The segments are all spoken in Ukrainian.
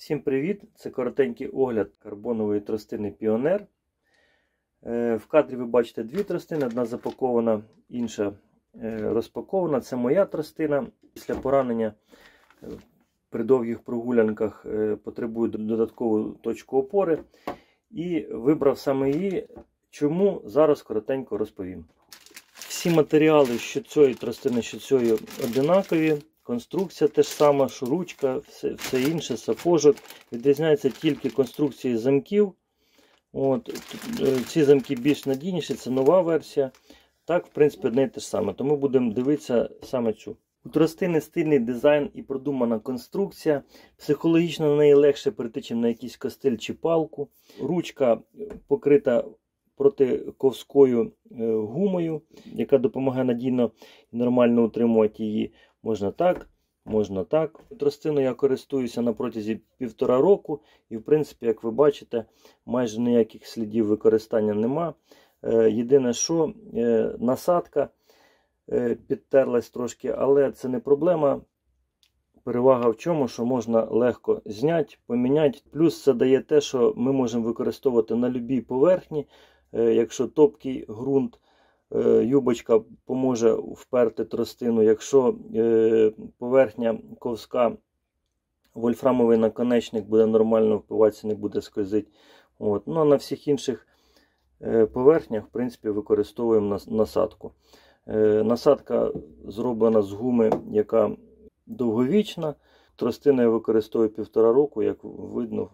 Всім привіт! Це коротенький огляд карбонової тростини Піонер. В кадрі ви бачите дві тростини, одна запакована, інша розпакована. Це моя тростина. Після поранення при довгих прогулянках потребую додаткову точку опори. І вибрав саме її. Чому? Зараз коротенько розповім. Всі матеріали, що цієї тростини, що цієї, одинакові. Конструкція теж сама, що ручка, все інше, сапожок. Відрізняється тільки конструкції замків. Ці замки більш надійніші, це нова версія. Так, в принципі, одне і те ж саме. Тому будемо дивитися саме цю. У тростини стильний дизайн і продумана конструкція. Психологічно на неї легше перейти, ніж на якийсь костиль чи палку. Ручка покрита протиковською гумою, яка допомагає надійно і нормально утримувати її. Можна так, можна так. Тростиною я користуюся на протязі 1,5 року. І, в принципі, як ви бачите, майже ніяких слідів використання нема. Єдине, що насадка підтерлась трошки, але це не проблема. Перевага в чому, що можна легко зняти, поміняти. Плюс це дає те, що ми можемо використовувати на будь-якій поверхні. Якщо топкий ґрунт, юбочка поможе вперти тростину. Якщо поверхня ковська, вольфрамовий наконечник буде нормально впиватися, не буде скользити. Ну, а на всіх інших поверхнях, в принципі, використовуємо насадку. Насадка зроблена з гуми, яка довговічна. Тростину я використовую 1,5 року, як видно,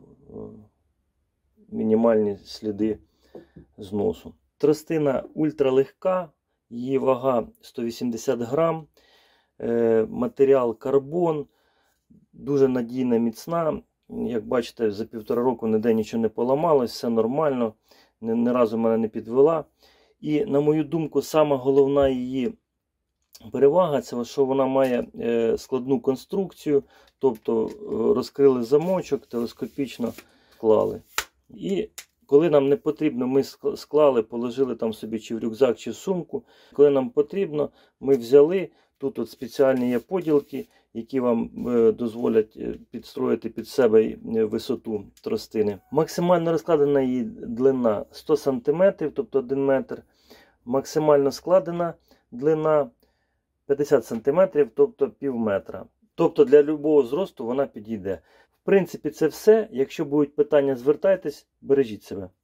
мінімальні сліди зносу. Тростина ультралегка, її вага 180 грам, матеріал карбон, дуже надійна, міцна. Як бачите, за 1,5 року ніде нічого не поламалось, все нормально, ні разу мене не підвела. І, на мою думку, сама головна її перевага – це, що вона має складну конструкцію, тобто розкрили замочок, телескопічно склали. І коли нам не потрібно, ми склали, положили там собі чи в рюкзак, чи в сумку. Коли нам потрібно, ми взяли. Тут от спеціальні є поділки, які вам дозволять підстроїти під себе висоту тростини. Максимально розкладена її длина 100 см, тобто 1 метр. Максимально складена длина 50 см, тобто пів метра. Тобто для будь-якого зросту вона підійде. В принципі, це все. Якщо будуть питання, звертайтесь, бережіть себе.